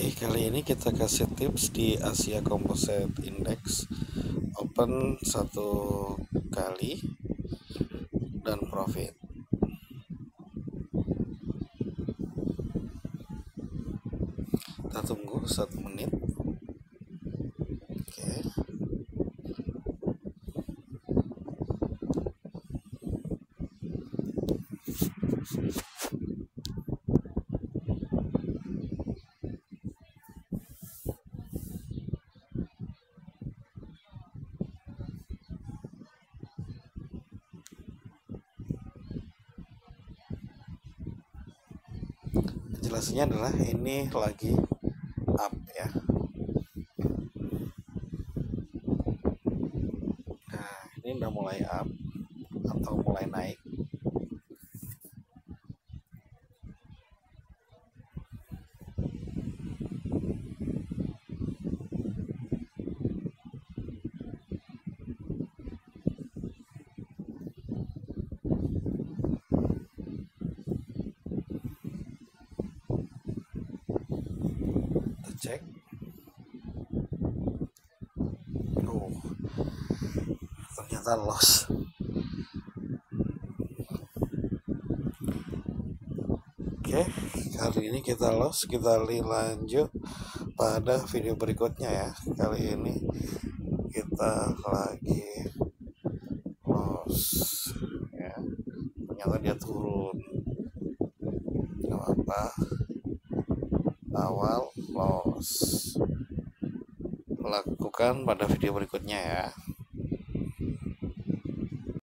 Oke, kali ini kita kasih tips di Asia Composite Index open 1 kali dan profit. Kita tunggu 1 menit. Oke. Penjelasannya adalah ini lagi up ya. Nah, ini udah mulai up atau mulai naik. Kita cek. Ternyata loss. Oke, kali ini kita loss. Kita lanjut pada video berikutnya ya. Kali ini kita lagi loss ya. Ternyata dia turun. Gak apa-apa. Awal loss. Lakukan pada video berikutnya ya.